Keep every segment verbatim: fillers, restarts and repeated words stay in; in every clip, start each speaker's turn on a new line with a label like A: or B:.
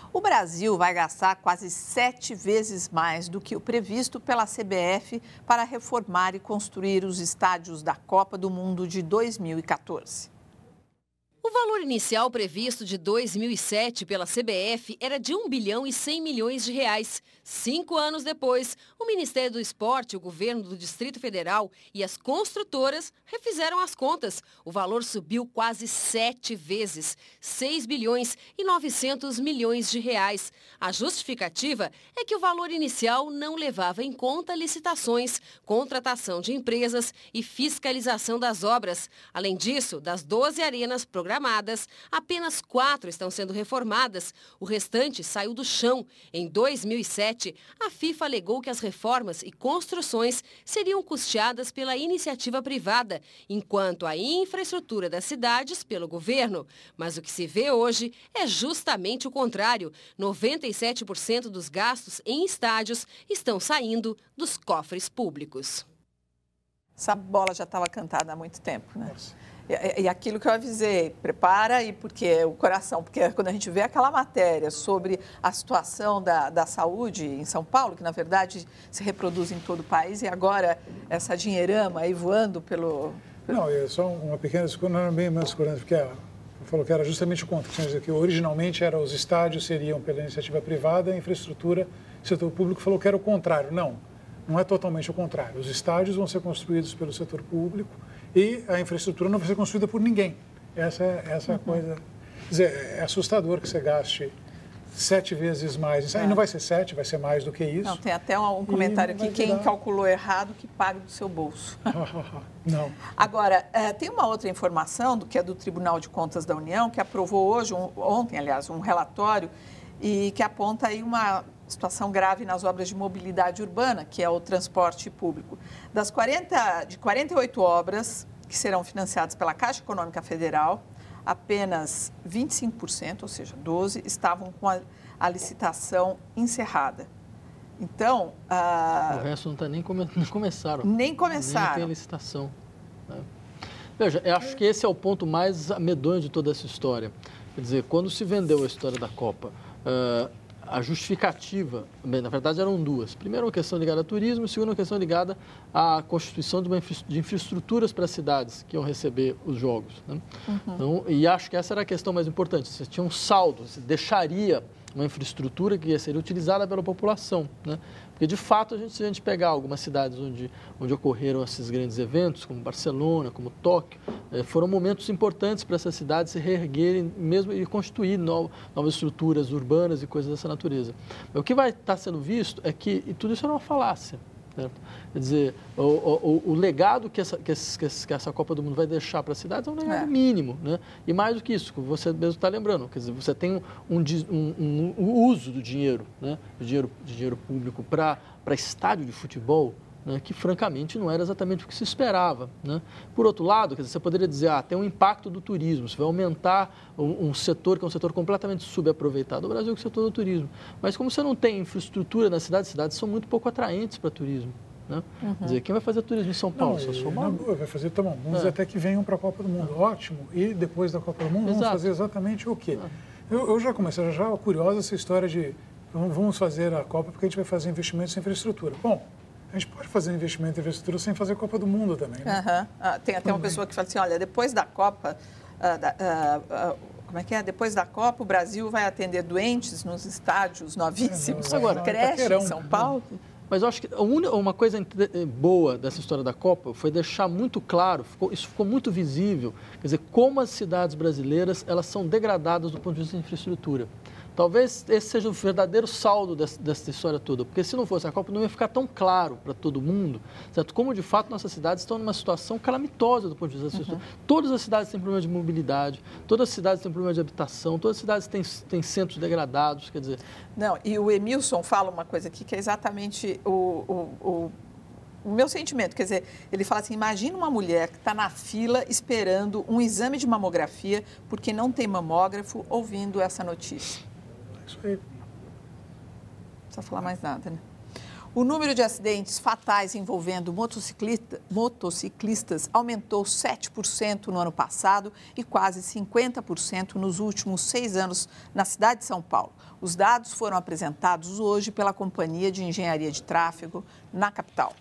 A: O Brasil vai gastar quase sete vezes mais do que o previsto pela C B F para reformar e construir os estádios da Copa do Mundo de dois mil e quatorze.
B: O valor inicial previsto de dois mil e sete pela C B F era de um bilhão e cem milhões de reais. Cinco anos depois, o Ministério do Esporte, o governo do Distrito Federal e as construtoras refizeram as contas. O valor subiu quase sete vezes, seis bilhões e novecentos milhões de reais. A justificativa é que o valor inicial não levava em conta licitações, contratação de empresas e fiscalização das obras. Além disso, das doze arenas programadas, apenas quatro estão sendo reformadas. O restante saiu do chão. Em dois mil e sete, a FIFA alegou que as reformas e construções seriam custeadas pela iniciativa privada, enquanto a infraestrutura das cidades pelo governo. Mas o que se vê hoje é justamente o contrário. noventa e sete por cento dos gastos em estádios estão saindo dos cofres públicos.
A: Essa bola já estava cantada há muito tempo, né? E, e aquilo que eu avisei, prepara e porque o coração, porque quando a gente vê aquela matéria sobre a situação da, da saúde em São Paulo, que na verdade se reproduz em todo o país, e agora essa dinheirama aí voando pelo... pelo...
C: Não, é só uma pequena discordância, não era bem uma discordância, porque ela falou que era justamente o contrário, que originalmente era os estádios seriam pela iniciativa privada, a infraestrutura, o setor público falou que era o contrário. Não, não é totalmente o contrário. Os estádios vão ser construídos pelo setor público e a infraestrutura não vai ser construída por ninguém. Essa, essa uhum. coisa... Quer dizer, é assustador que você gaste sete vezes mais. Isso aí é. não vai ser sete, vai ser mais do que isso.
A: Não, tem até um, um comentário aqui, quem virar... calculou errado, que pague do seu bolso.
C: Não.
A: Agora, é, tem uma outra informação, do que é do Tribunal de Contas da União, que aprovou hoje, um, ontem, aliás, um relatório, e que aponta aí uma situação grave nas obras de mobilidade urbana, que é o transporte público. Das quarenta, de quarenta e oito obras que serão financiadas pela Caixa Econômica Federal, apenas vinte e cinco por cento, ou seja, doze, estavam com a, a licitação encerrada. Então...
D: Ah, o resto não está nem, come, nem começaram.
A: Nem começaram.
D: Nem tem a licitação. Né? Veja, eu acho que esse é o ponto mais medonho de toda essa história. Quer dizer, quando se vendeu a história da Copa, uh, a justificativa, bem, na verdade eram duas. Primeiro, uma questão ligada ao turismo, e segunda, uma questão ligada à constituição de, uma infra, de infraestruturas para as cidades que iam receber os jogos. Né? Uhum. Então, e acho que essa era a questão mais importante. Você tinha um saldo, você deixaria uma infraestrutura que ia ser utilizada pela população, né? Porque, de fato, a gente, se a gente pegar algumas cidades onde, onde ocorreram esses grandes eventos, como Barcelona, como Tóquio, eh, foram momentos importantes para essas cidades se reerguerem mesmo e constituir no, novas estruturas urbanas e coisas dessa natureza. Mas o que vai estar sendo visto é que e tudo isso era uma falácia. Certo? Quer dizer, o, o, o legado que essa, que, essa, que essa Copa do Mundo vai deixar para as cidades é um legado é. mínimo, né? E mais do que isso, você mesmo está lembrando, quer dizer, você tem um, um, um, um uso do dinheiro, né? Do dinheiro, de dinheiro público para estádio de futebol, né, que francamente não era exatamente o que se esperava. Né? Por outro lado, quer dizer, você poderia dizer, ah, tem um impacto do turismo, você vai aumentar um, um setor que é um setor completamente subaproveitado. O Brasil é o setor do turismo. Mas como você não tem infraestrutura nas cidades, as cidades são muito pouco atraentes para turismo. Né? Uhum. Quer dizer, quem vai fazer turismo em São Paulo?
C: Não,
D: Só São
C: Paulo? Vai fazer, tá bom, vamos é. dizer até que venham para a Copa do Mundo. É. Ótimo. E depois da Copa do Mundo, Exato. vamos fazer exatamente o quê? É. Eu, eu já comecei, já já curiosa essa história de vamos fazer a Copa porque a gente vai fazer investimentos em infraestrutura. Bom, a gente pode fazer investimento em infraestrutura sem fazer a Copa do Mundo também, né?
A: Uhum. Ah, tem até uma pessoa que fala assim, olha, depois da Copa, uh, da, uh, uh, como é que é? Depois da Copa, o Brasil vai atender doentes nos estádios novíssimos, é, não, agora, creche em São Paulo.
D: Mas eu acho que uma coisa boa dessa história da Copa foi deixar muito claro, ficou, isso ficou muito visível, quer dizer, como as cidades brasileiras elas são degradadas do ponto de vista de infraestrutura. Talvez esse seja o verdadeiro saldo dessa, dessa história toda, porque se não fosse a Copa não ia ficar tão claro para todo mundo, certo? Como de fato nossas cidades estão numa situação calamitosa do ponto de vista da infraestrutura. Uhum. Todas as cidades têm problema de mobilidade, todas as cidades têm problema de habitação, todas as cidades têm, têm centros degradados, quer dizer...
A: Não, e o Emilson fala uma coisa aqui que é exatamente o, o, o, o meu sentimento, quer dizer, ele fala assim, imagina uma mulher que está na fila esperando um exame de mamografia porque não tem mamógrafo ouvindo essa notícia.
C: Isso aí.
A: Não precisa falar mais nada, né? O número de acidentes fatais envolvendo motociclista, motociclistas aumentou sete por cento no ano passado e quase cinquenta por cento nos últimos seis anos na cidade de São Paulo. Os dados foram apresentados hoje pela Companhia de Engenharia de Tráfego na capital.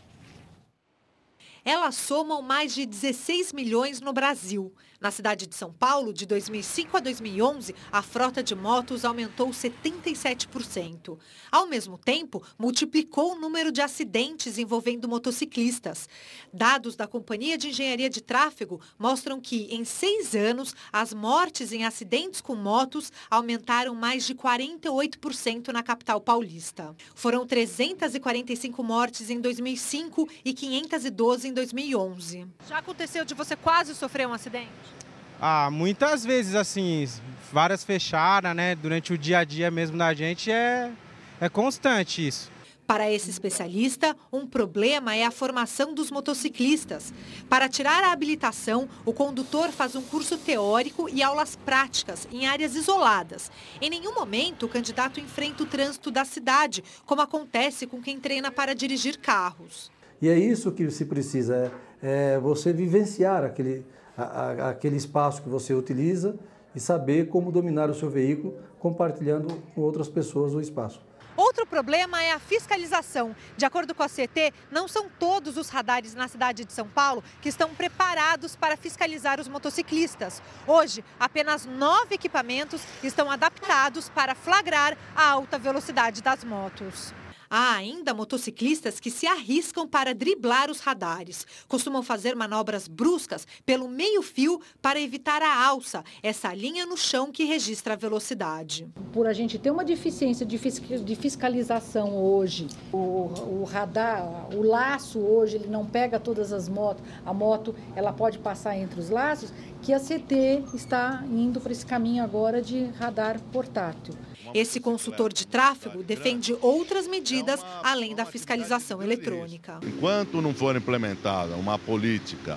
E: Elas somam mais de dezesseis milhões no Brasil. Na cidade de São Paulo, de dois mil e cinco a dois mil e onze, a frota de motos aumentou setenta e sete por cento. Ao mesmo tempo, multiplicou o número de acidentes envolvendo motociclistas. Dados da Companhia de Engenharia de Tráfego mostram que, em seis anos, as mortes em acidentes com motos aumentaram mais de quarenta e oito por cento na capital paulista. Foram trezentas e quarenta e cinco mortes em dois mil e cinco e quinhentas e doze em dois mil e onze. Já aconteceu de você quase sofrer um acidente?
F: Ah, muitas vezes, assim, várias fechadas, né? Durante o dia a dia mesmo da gente é, é constante isso.
E: Para esse especialista, um problema é a formação dos motociclistas. Para tirar a habilitação, o condutor faz um curso teórico e aulas práticas em áreas isoladas. Em nenhum momento, o candidato enfrenta o trânsito da cidade, como acontece com quem treina para dirigir carros.
G: E é isso que se precisa, é, é você vivenciar aquele, a, a, aquele espaço que você utiliza e saber como dominar o seu veículo, compartilhando com outras pessoas o espaço.
E: Outro problema é a fiscalização. De acordo com a C E T, não são todos os radares na cidade de São Paulo que estão preparados para fiscalizar os motociclistas. Hoje, apenas nove equipamentos estão adaptados para flagrar a alta velocidade das motos. Há ainda motociclistas que se arriscam para driblar os radares. Costumam fazer manobras bruscas pelo meio-fio para evitar a alça, essa linha no chão que registra a velocidade.
H: Por a gente ter uma deficiência de fiscalização hoje, o, o radar, o laço hoje, ele não pega todas as motos, a moto ela pode passar entre os laços, que a C E T está indo para esse caminho agora de radar portátil.
E: Esse consultor de tráfego defende outras medidas além da fiscalização eletrônica.
I: Enquanto não for implementada uma política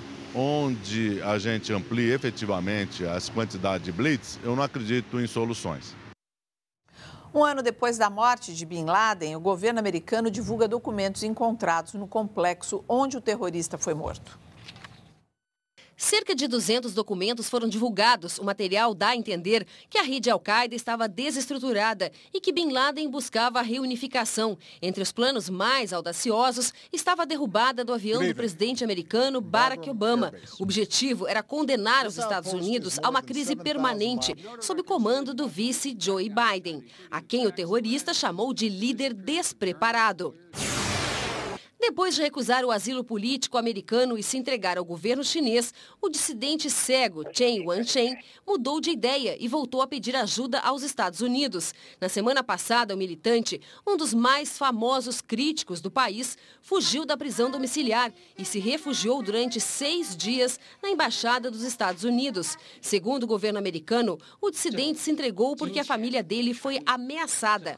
I: onde a gente amplie efetivamente as quantidades de blitz, eu não acredito em soluções.
A: Um ano depois da morte de Bin Laden, o governo americano divulga documentos encontrados no complexo onde o terrorista foi morto.
B: Cerca de duzentos documentos foram divulgados. O material dá a entender que a rede Al-Qaeda estava desestruturada e que Bin Laden buscava a reunificação. Entre os planos mais audaciosos estava a derrubada do avião do presidente americano Barack Obama. O objetivo era condenar os Estados Unidos a uma crise permanente sob o comando do vice Joe Biden, a quem o terrorista chamou de líder despreparado. Depois de recusar o asilo político americano e se entregar ao governo chinês, o dissidente cego Chen Wansheng mudou de ideia e voltou a pedir ajuda aos Estados Unidos. Na semana passada, o militante, um dos mais famosos críticos do país, fugiu da prisão domiciliar e se refugiou durante seis dias na Embaixada dos Estados Unidos. Segundo o governo americano, o dissidente se entregou porque a família dele foi ameaçada.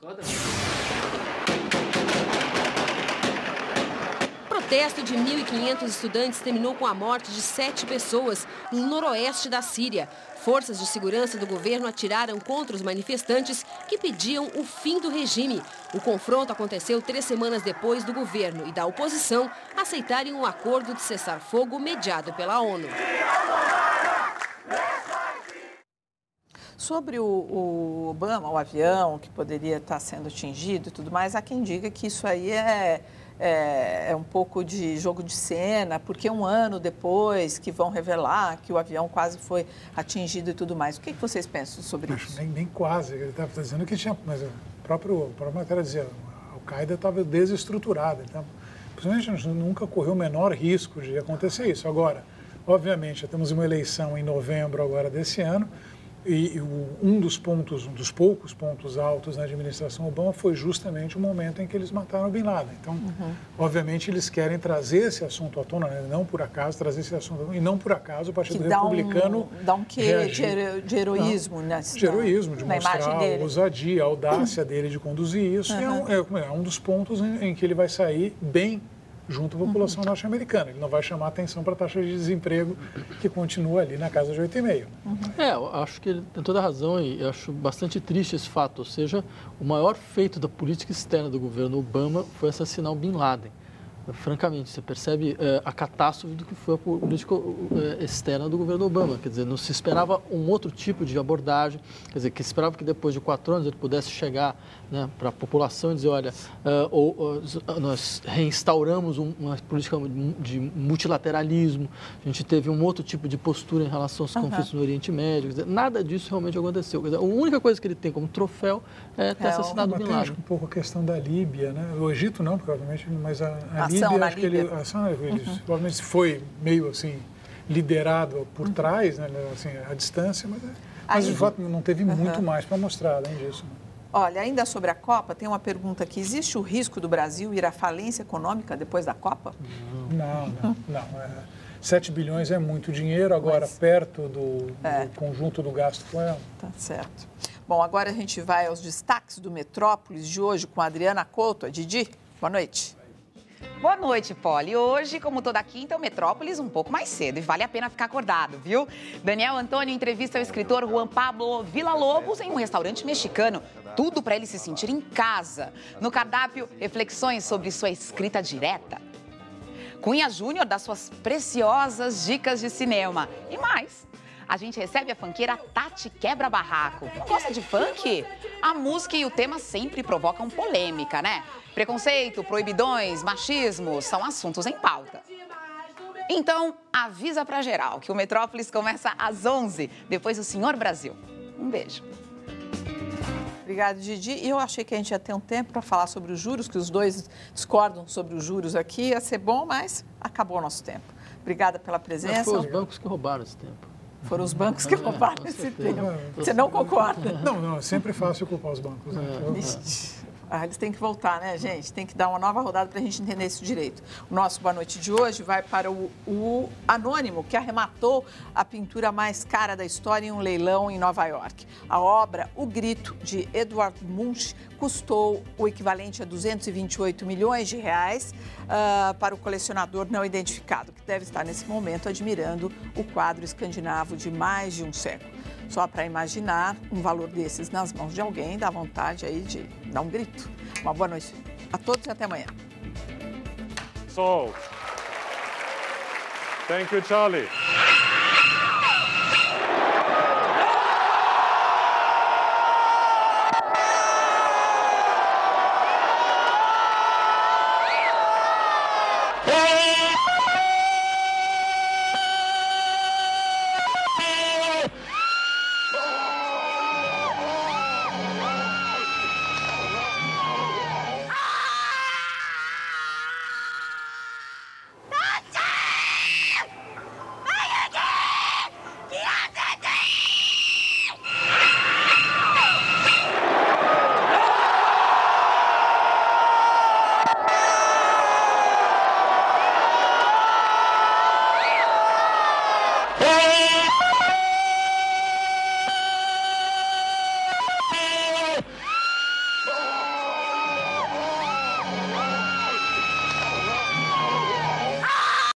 B: O protesto de mil e quinhentos estudantes terminou com a morte de sete pessoas no noroeste da Síria. Forças de segurança do governo atiraram contra os manifestantes que pediam o fim do regime. O confronto aconteceu três semanas depois do governo e da oposição aceitarem um acordo de cessar-fogo mediado pela ONU.
A: Sobre o, o Obama, o avião que poderia estar sendo atingido e tudo mais, há quem diga que isso aí é... É, é um pouco de jogo de cena, porque um ano depois que vão revelar que o avião quase foi atingido e tudo mais. O que, que vocês pensam sobre
C: Acho
A: isso?
C: Nem, nem quase, ele estava dizendo que tinha, mas o próprio, a própria matéria dizia, a Al-Qaeda estava desestruturada, então, principalmente nunca correu o menor risco de acontecer isso. Agora, obviamente, já temos uma eleição em novembro agora desse ano, e um dos pontos, um dos poucos pontos altos na administração Obama foi justamente o momento em que eles mataram Bin Laden. Então, uhum. obviamente, eles querem trazer esse assunto à tona, né? Não por acaso trazer esse assunto, e não por acaso o Partido
A: que dá
C: Republicano
A: um, dá um quê de, hero, de heroísmo,
C: não,
A: né?
C: De heroísmo, de mostrar a ousadia, a audácia uhum. dele de conduzir isso. Uhum. É, um, é, é um dos pontos em, em que ele vai sair bem junto à população uhum. norte-americana. Ele não vai chamar atenção para a taxa de desemprego que continua ali na casa de oito vírgula cinco.
D: Uhum. É, eu acho que ele tem toda a razão e eu acho bastante triste esse fato. Ou seja, o maior feito da política externa do governo Obama foi assassinar o Bin Laden. Francamente, você percebe é, a catástrofe do que foi a política é, externa do governo Obama. Quer dizer, não se esperava um outro tipo de abordagem, quer dizer, que se esperava que depois de quatro anos ele pudesse chegar, né, para a população e dizer, olha, uh, ou, uh, nós reinstauramos um, uma política de multilateralismo, a gente teve um outro tipo de postura em relação aos uhum. conflitos no Oriente Médio. Quer dizer, nada disso realmente aconteceu. Quer dizer, a única coisa que ele tem como troféu é ter é, assassinado o Bin Laden.
C: Acho um pouco a questão da Líbia, né? O Egito não, provavelmente, mas a, a Líbia, acho Líbia. que ele, ação, ele uhum. provavelmente foi meio assim liderado por uhum. trás, né? Assim, à distância, mas, mas de fato não teve uhum. muito mais para mostrar além disso.
A: Olha, ainda sobre a Copa, tem uma pergunta aqui. Existe o risco do Brasil ir à falência econômica depois da Copa?
C: Não, não, não. É, sete bilhões é muito dinheiro, agora mas, perto do, é. do conjunto do gasto com ela.
A: Tá certo. Bom, agora a gente vai aos destaques do Metrópolis de hoje com a Adriana Couto. A Didi, boa noite.
J: Boa noite, Poli. Hoje, como toda quinta, o Metrópolis um pouco mais cedo e vale a pena ficar acordado, viu? Daniel Antônio entrevista o escritor Juan Pablo Villalobos em um restaurante mexicano. Tudo para ele se sentir em casa. No cardápio, reflexões sobre sua escrita direta. Cunha Júnior dá suas preciosas dicas de cinema. E mais, a gente recebe a funkeira Tati Quebra Barraco. Não gosta de funk? A música e o tema sempre provocam polêmica, né? Preconceito, proibidões, machismo são assuntos em pauta. Então, avisa pra geral que o Metrópolis começa às onze, depois do Senhor Brasil. Um beijo.
A: Obrigada, Didi. E eu achei que a gente ia ter um tempo para falar sobre os juros, que os dois discordam sobre os juros aqui. Ia ser bom, mas acabou o nosso tempo. Obrigada pela presença.
D: Mas foram os bancos que roubaram esse tempo.
A: Foram os bancos que roubaram esse tempo. Você não concorda?
C: Não, não, é sempre fácil culpar os bancos. Né?
A: É. Ah, eles têm que voltar, né, gente? Tem que dar uma nova rodada para a gente entender isso direito. O nosso Boa Noite de hoje vai para o, o Anônimo, que arrematou a pintura mais cara da história em um leilão em Nova York. A obra O Grito, de Edward Munch, custou o equivalente a duzentos e vinte e oito milhões de reais uh, para o colecionador não identificado, que deve estar nesse momento admirando o quadro escandinavo de mais de um século. Só para imaginar um valor desses nas mãos de alguém, dá vontade aí de dar um grito. Uma boa noite a todos e até amanhã.
K: So, thank you, Charlie.
L: Hey!